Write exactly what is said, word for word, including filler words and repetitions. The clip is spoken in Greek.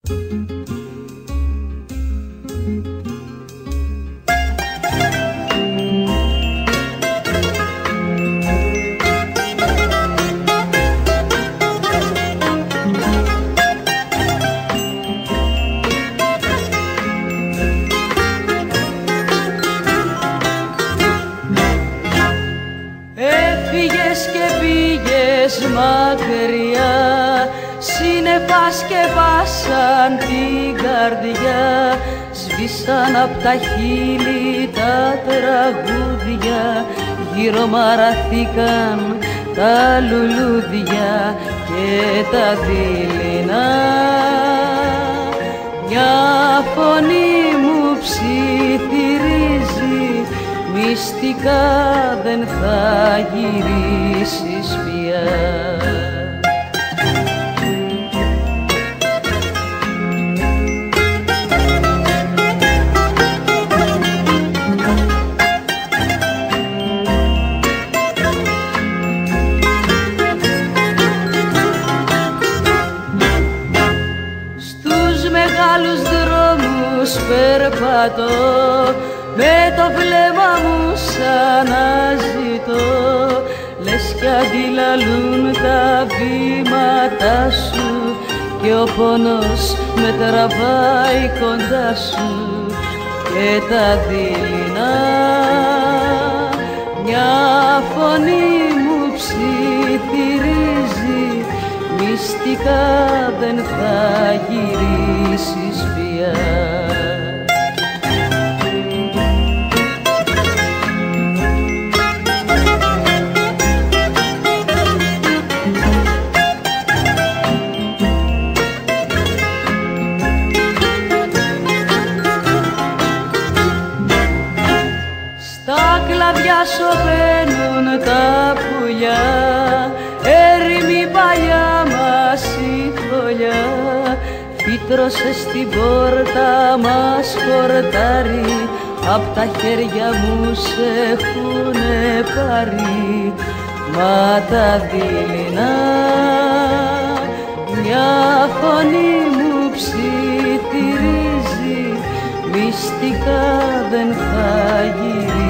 Μακριά σύννεφα σκεπάσαν την καρδιά, σβήσαν απ' τα χείλη τα τραγούδια, γύρω μαραθήκαν τα λουλούδια και τα δειλινά. Μια φωνή μου ψιθυρίζει, μυστικά δεν θα γυρίσεις πια. Στους μεγάλους δρόμους περπατώ, με το βλέμμα μου σαν να ζητώ, λες κι αντιλαλούν τα βήματα σου και ο πόνος με τραβάει κοντά σου και τα δειλινά. Μια φωνή μου ψιθυρίζει, μυστικά δεν θα γυρίσεις πια. Κλαδιά σωπαίνουν τα πουλιά, έρημη παλιά μας η φωλιά, φύτρωσε στην πόρτα μας χορτάρι, απ' τα χέρια μου σε έχουνε πάρει. Μα τα δειλινά, μια φωνή μου ψιθυρίζει, μυστικά δεν θα γυρίσει.